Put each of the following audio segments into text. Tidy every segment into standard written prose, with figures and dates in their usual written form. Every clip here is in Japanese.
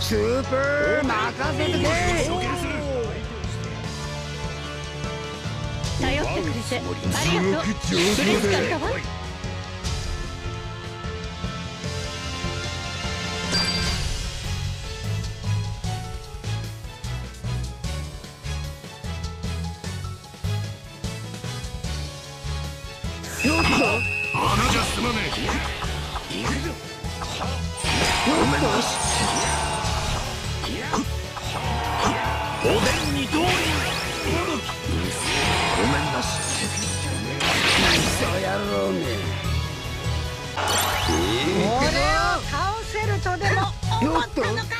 スープー任せてけ。 頼ってくれてありがとう。嬉しかったわ。 よっと穴じゃ済まねえ。 よっとおでんに通り。ごめんなし。 クソ野郎め。 俺を倒せるとでも思ったのか。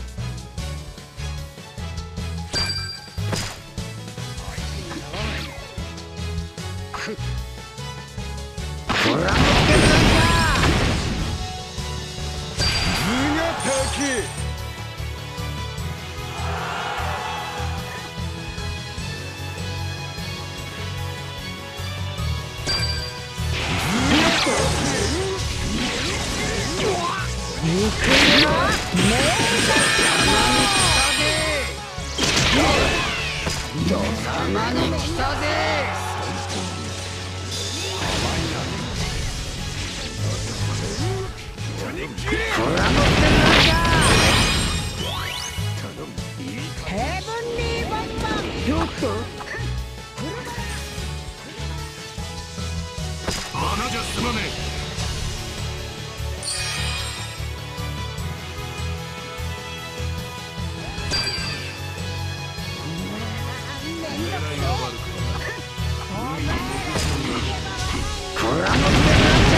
ほら持ってくるんだ。 頭が高え。 様に来たぜ。ほら持ってくるんだ。 ヘブンリーボンバー。 よっと穴じゃ済まねえ。 ほら持ってくるんだ。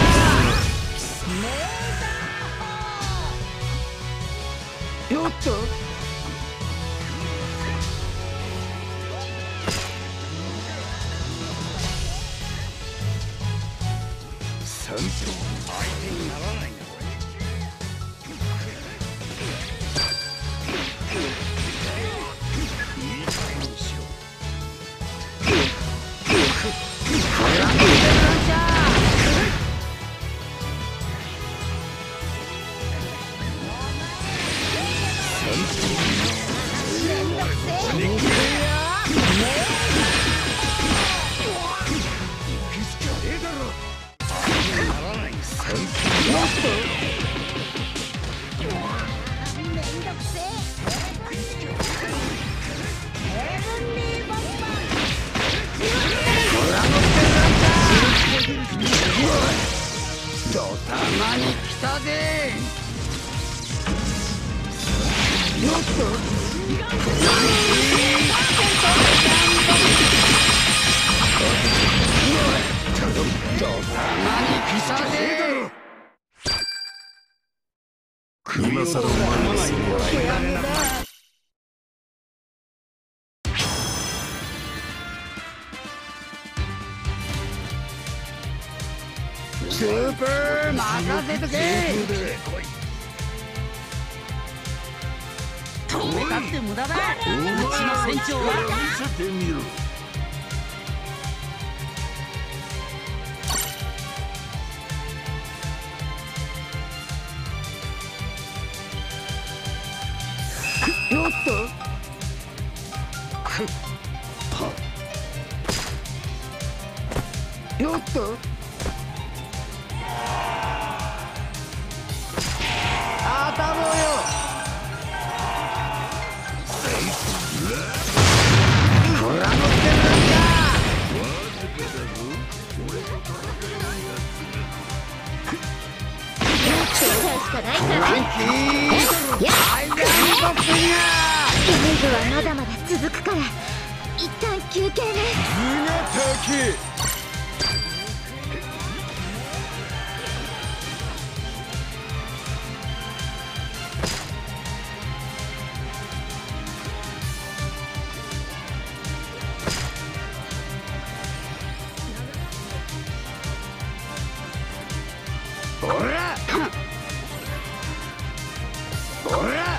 よっと 3頭相手にならないな。いい加減にしろ。 ほら持ってくるんだ。ドタマに来たぜ。よっとドタマに来たぜ。 今さらお前にするわけだね。 スープー任せとけ。 止めたって無駄だ。うちの船長は見せてみろ。 よっとよっと当たろうよ。ほら持ってくるんだ。 しかないから。 ランキーアイアンボクシング。 イブはまだまだ続くから一旦休憩ね。 頭が高え。 ほらほら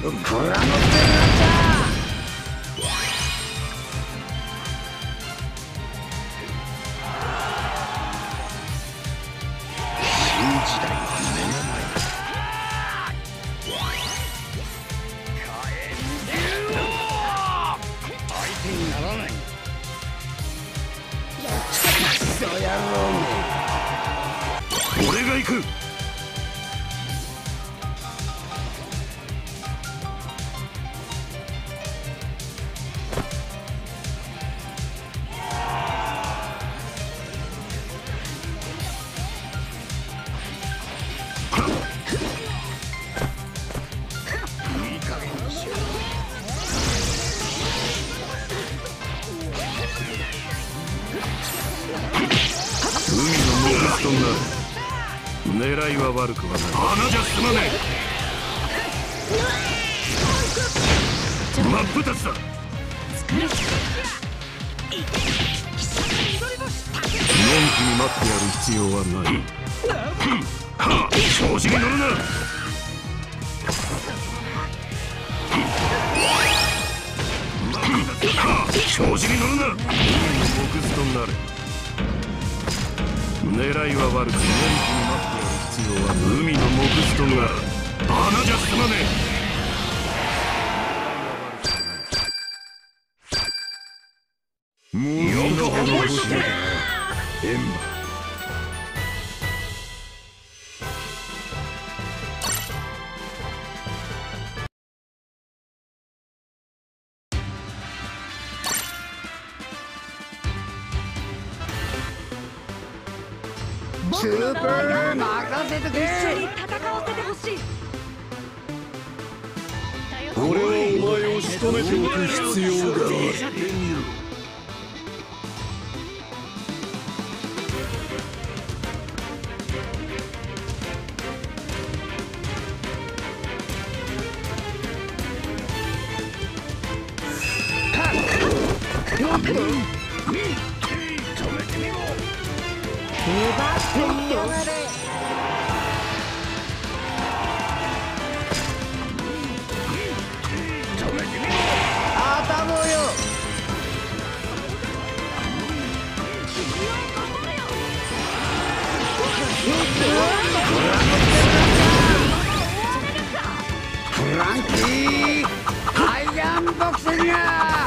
フラノステラ新時代は目の前だ。相手にならない。クソ野郎め。俺が行く。狙いは悪くはない。穴じゃ済まねえ。真っ二つだ。のんきに待ってやる必要はない。調子に乗るな。調子に乗るな。木図となれ。狙いは悪く、のんきに待ってやる必要は海の木図となる。穴じゃ済まねえ。もうよくほどしてるエンマ。スーパー任せてくれ。 一緒に戦わせてほしい。 俺はお前を仕留めておく必要がある。 フランキーアイアンボクシング。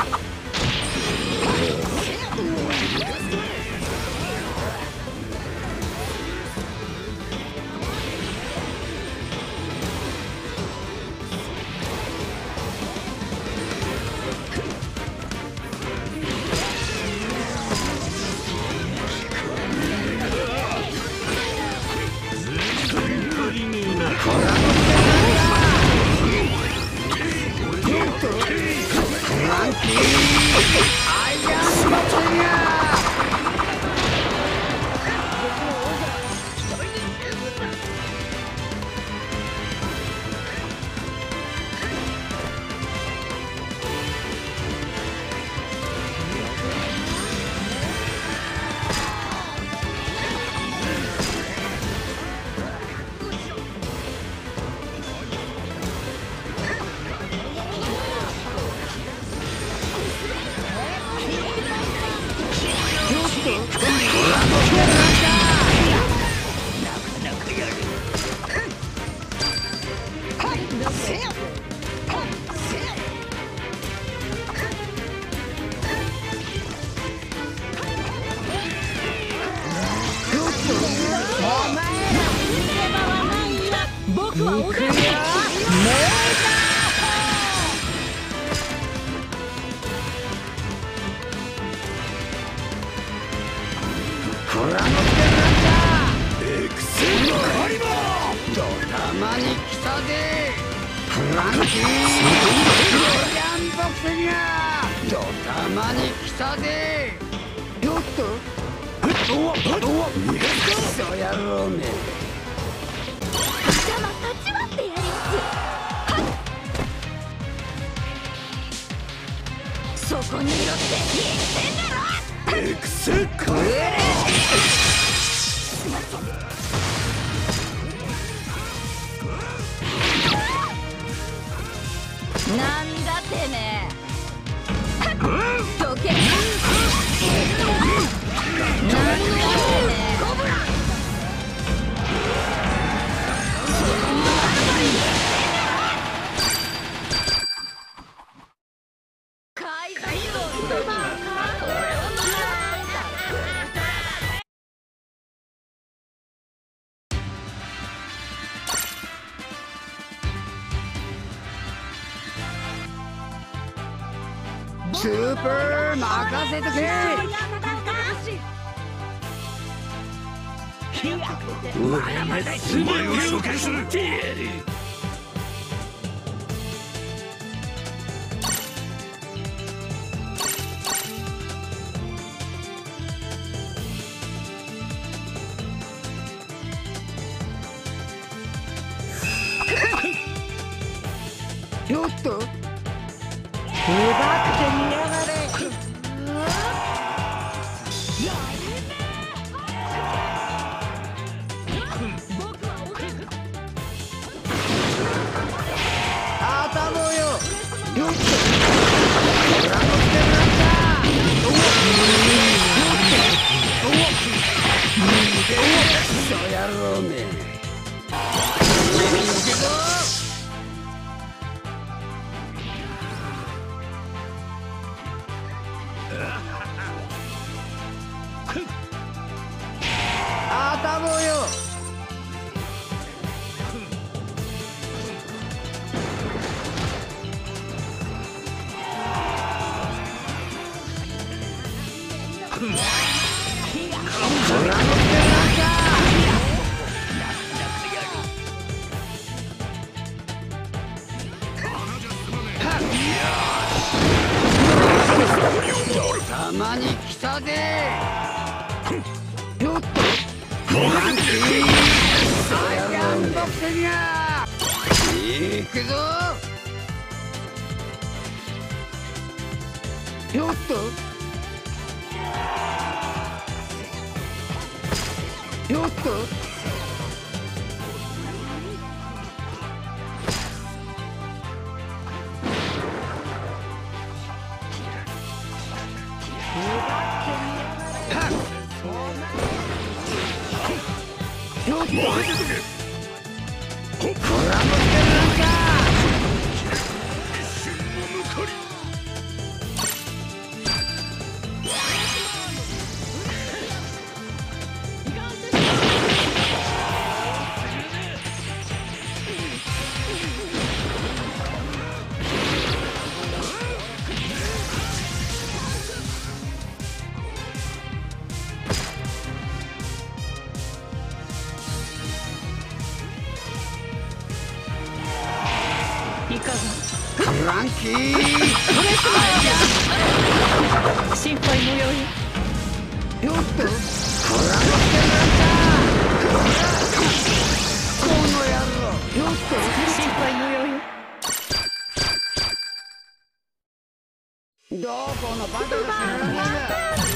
僕はおでんだ。 フラノステラエクセルカリバー。ドタマに来たぜ。フランキーアイアンボクシング。ドタマに来たぜ。よっとクソ野郎め。 邪魔立ち割ってやります。そこにいろって言ってんだろ。 エクセルカリバー。 スーパー任せとけ。お前を紹介する。ちょっと奪ってみやがれ。頭よ。ちょっと裏のってるんだ。そうやろうめ。頭よ。たまに来たぜ。よっとランキーアイアンボクシング行くぞ。よっとよっとランキー心配無用よ。よっとこの野郎。よっと心配無用よ。どこのバカが知らないんだ。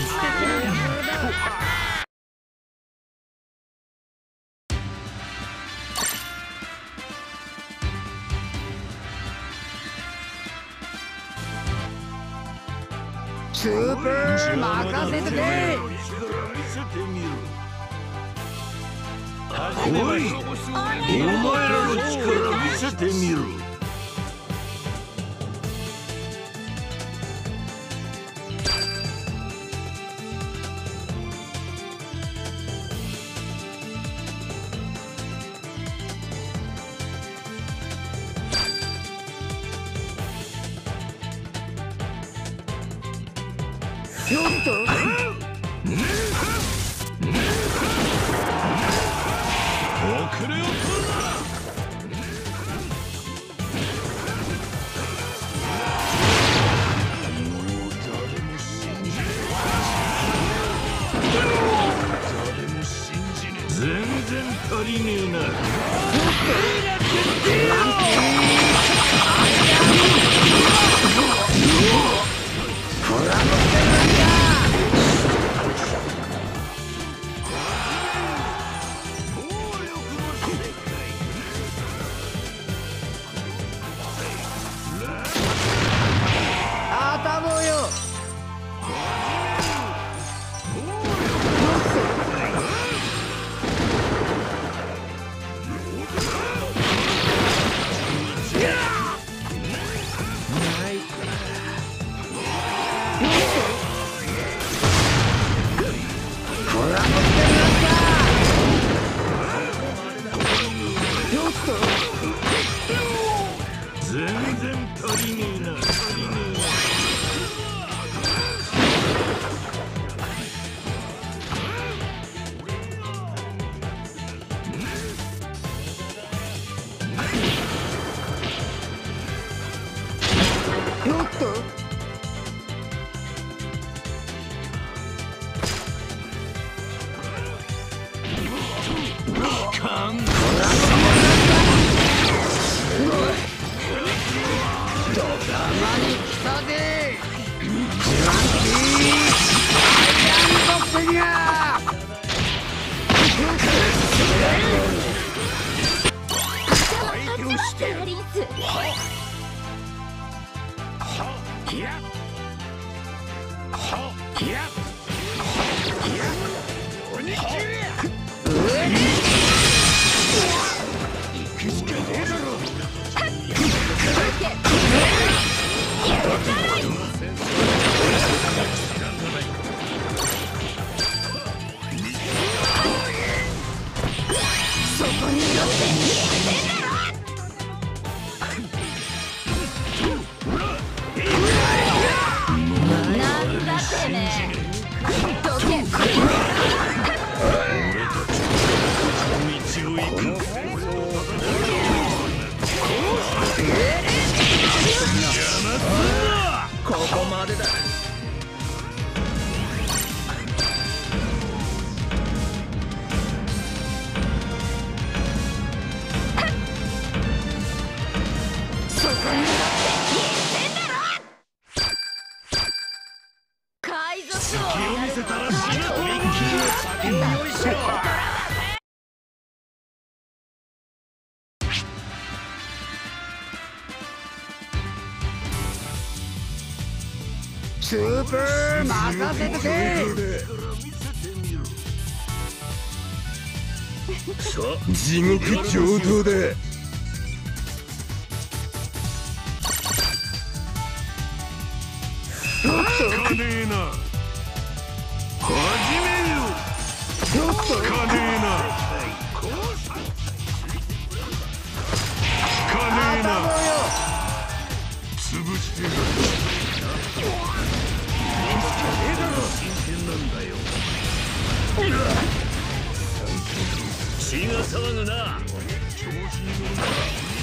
スーパー任せてけ。 おい、お前らの力見せてみろ。 ちょっと遅れを取るな。全然足りねえな。全然足りねえな。 ここまでだ。そこに海賊隙を見せたら死ぬ。 よいしょ。スープ任せてけ。 さあ地獄上等だ。聞かねえな。始めよ。聞かねえな。聞かねえな。潰してやる。真剣なんだよ。血が騒ぐな。調子に乗るな。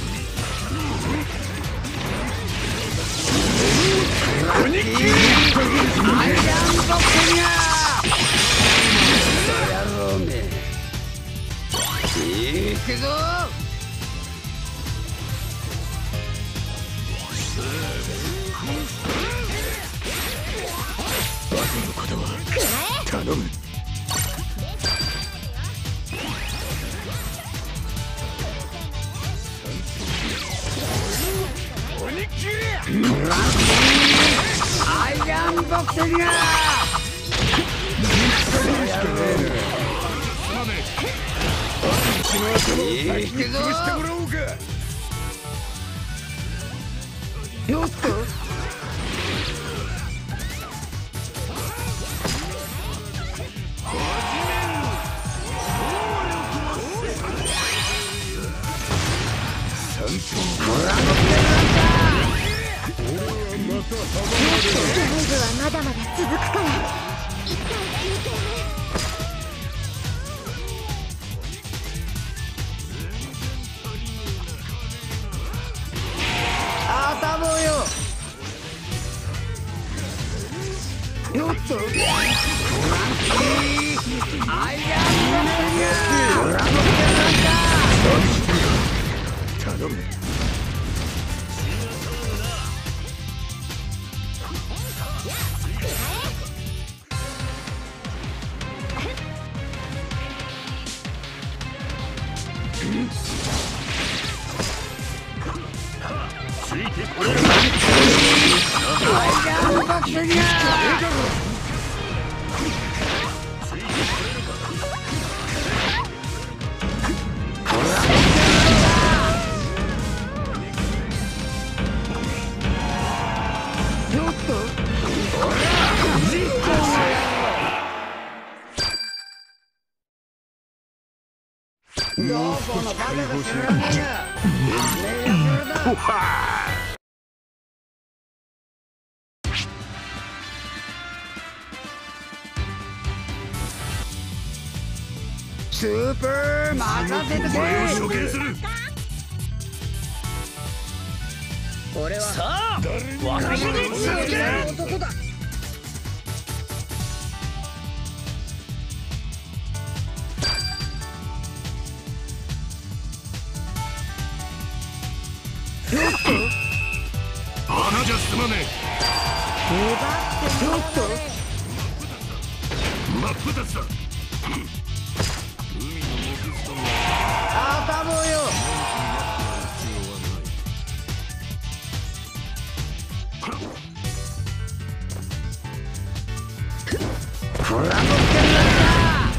鬼切りアイアンボックスが野郎め。行くぞ。バカのことは頼む。鬼切りアイアンボックスが行くぞ。よっとライブはまだまだ続くから一旦休憩ね。頭よ。よっとアイアンボックスが頼む。ついてこれ。アイアンボックスがどこのバカが知らねえや。スープ任せてけ。処刑する。俺はさあ若者の強気な男だ。穴じゃ済まねえ。ちょっと真っ二つだ。海のモクストンが頭よ。 フラノスケなんだ。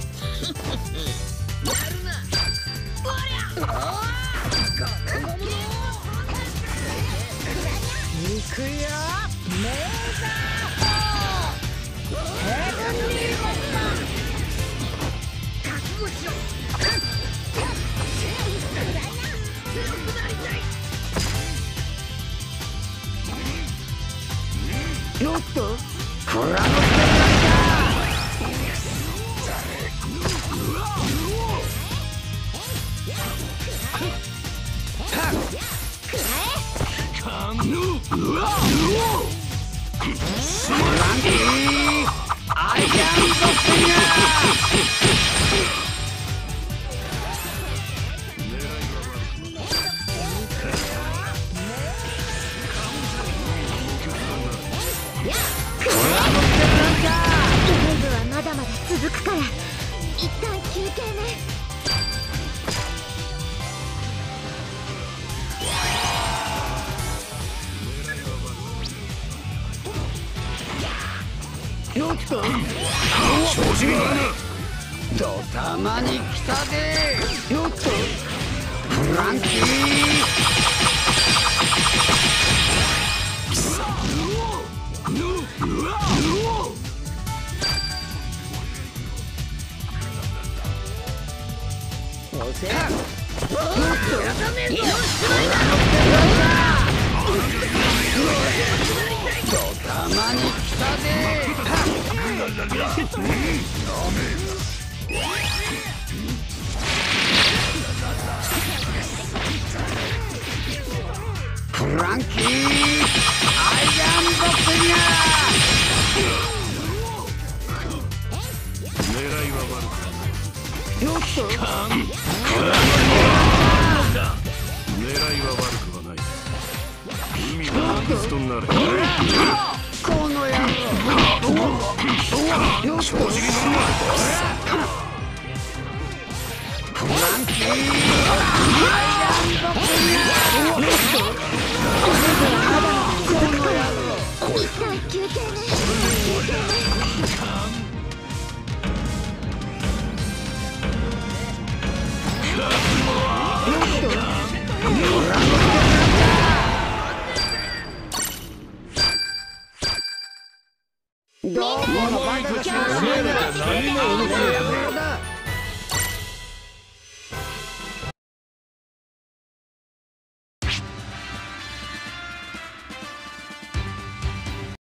行くよメーザーヘブンリーボンバー覚悟しろ強くなりたい。 おっとフラノスケなんだ。 まだまだ続くから一旦休憩ね。 よっと調子がいいな。ドタマに来たぜ。よっとフランキードタマに来たぜ。フランキーアイアンボクシング。狙いは悪く。よっと狙いは悪くはない。海のアストになる。この野郎。よっと正直するな。フランキーアイアンボクシング。 一旦休憩ね。 どうものバカが何も